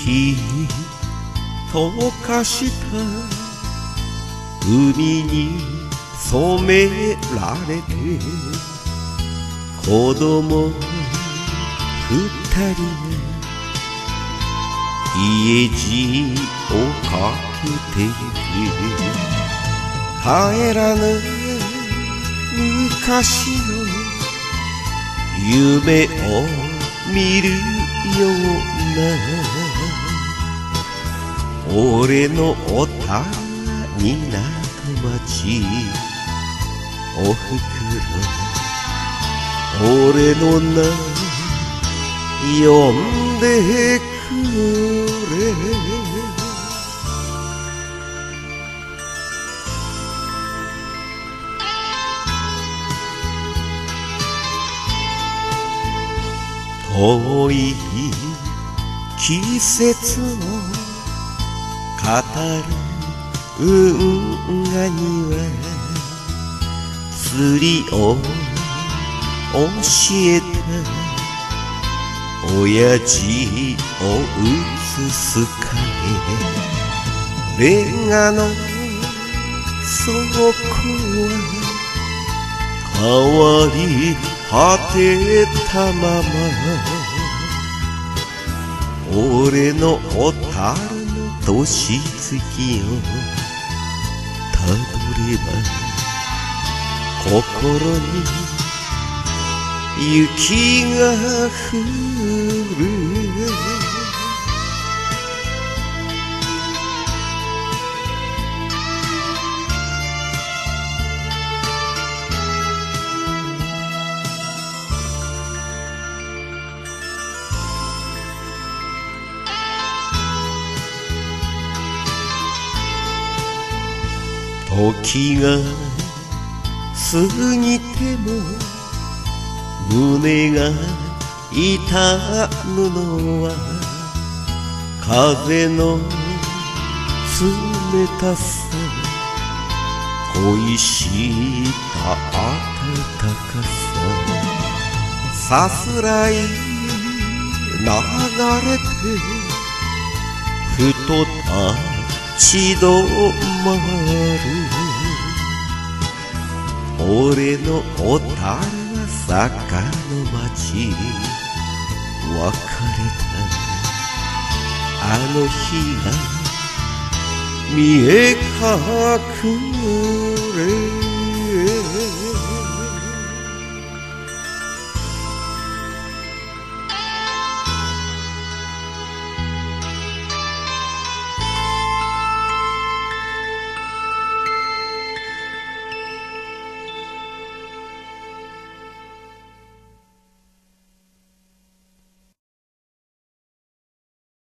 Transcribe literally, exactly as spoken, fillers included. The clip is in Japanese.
雪溶かした海に染められて子供二人が家路をかけてゆく帰らぬ昔の夢を見るような俺のおたに港町おふくろ俺の名呼んでくれ遠い季節を語る運河には釣りを教えた親父を映す影レンガの倉庫は変わり果てたまま俺の小樽の年月をたどれば心に雪が降る時が過ぎても胸が痛むのは風の冷たさ恋した暖かささすらい流れてふと立ち止まる俺の小樽は坂の町別れたあの日が見え隠れ